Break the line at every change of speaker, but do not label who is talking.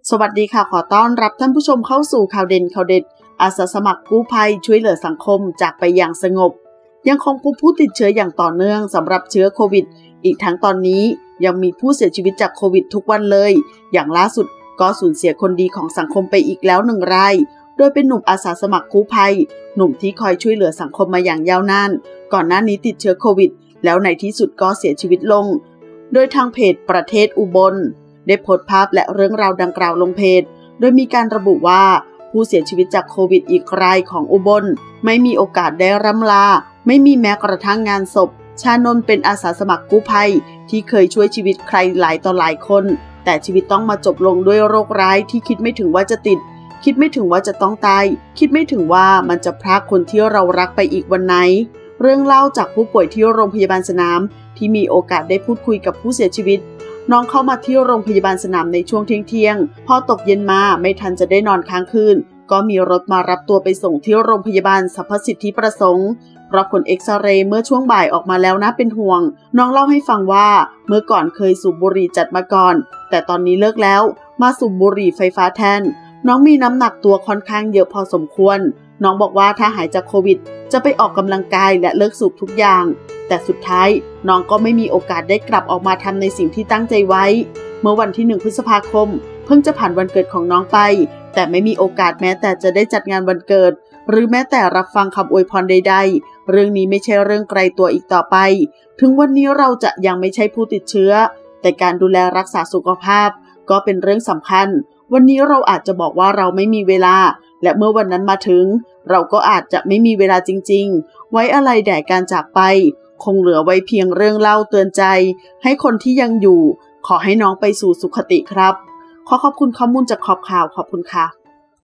สวัสดีค่ะขอต้อนรับท่านผู้ชมเข้าสู่ข่าวเด่นข่าวเด็ดอาสาสมัครกู้ภัยช่วยเหลือสังคมจากไปอย่างสงบยังคงพบผู้ติดเชื้ออย่างต่อเนื่องสำหรับเชื้อโควิดอีกทั้งตอนนี้ยังมีผู้เสียชีวิตจากโควิดทุกวันเลยอย่างล่าสุดก็สูญเสียคนดีของสังคมไปอีกแล้ว1 รายโดยเป็นหนุ่มอาสาสมัครกู้ภัยหนุ่มที่คอยช่วยเหลือสังคมมาอย่างยาวนานก่อนหน้านี้ติดเชื้อโควิดแล้วในที่สุดก็เสียชีวิตลงโดยทางเพจประเทศอุบลได้โพสต์ภาพและเรื่องราวดังกล่าวลงเพจโดยมีการระบุว่าผู้เสียชีวิตจากโควิดอีกรายของอุบลไม่มีโอกาสได้ร่ำลาไม่มีแม้กระทั่งงานศพชานนท์เป็นอาสาสมัครกู้ภัยที่เคยช่วยชีวิตใครหลายต่อหลายคนแต่ชีวิตต้องมาจบลงด้วยโรคร้ายที่คิดไม่ถึงว่าจะติดคิดไม่ถึงว่าจะต้องตายคิดไม่ถึงว่ามันจะพรากคนที่เรารักไปอีกวันไหนเรื่องเล่าจากผู้ป่วยที่โรงพยาบาลสนามที่มีโอกาสได้พูดคุยกับผู้เสียชีวิตน้องเข้ามาที่โรงพยาบาลสนามในช่วงเที่ยงพอตกเย็นมาไม่ทันจะได้นอนค้างคืนก็มีรถมารับตัวไปส่งที่โรงพยาบาลสรรพสิทธิประสงค์เพราะผลเอ็กซเรย์เมื่อช่วงบ่ายออกมาแล้วน่าเป็นห่วงน้องเล่าให้ฟังว่าเมื่อก่อนเคยสูบบุหรี่จัดมาก่อนแต่ตอนนี้เลิกแล้วมาสูบบุหรี่ไฟฟ้าแทนน้องมีน้ำหนักตัวค่อนข้างเยอะพอสมควรน้องบอกว่าถ้าหายจากโควิดจะไปออกกำลังกายและเลิกสูบทุกอย่างแต่สุดท้ายน้องก็ไม่มีโอกาสได้กลับออกมาทำในสิ่งที่ตั้งใจไว้เมื่อวันที่1 พฤษภาคมเพิ่งจะผ่านวันเกิดของน้องไปแต่ไม่มีโอกาสแม้แต่จะได้จัดงานวันเกิดหรือแม้แต่รับฟังคำอวยพรใดๆเรื่องนี้ไม่ใช่เรื่องไกลตัวอีกต่อไปถึงวันนี้เราจะยังไม่ใช่ผู้ติดเชื้อแต่การดูแลรักษาสุขภาพก็เป็นเรื่องสำคัญวันนี้เราอาจจะบอกว่าเราไม่มีเวลาและเมื่อวันนั้นมาถึงเราก็อาจจะไม่มีเวลาจริงๆไว้อะไรแด่การจากไปคงเหลือไว้เพียงเรื่องเล่าเตือนใจให้คนที่ยังอยู่ขอให้น้องไปสู่สุคติครับขอบคุณข้อมูลจากขอบข่าวขอบคุณค่ะ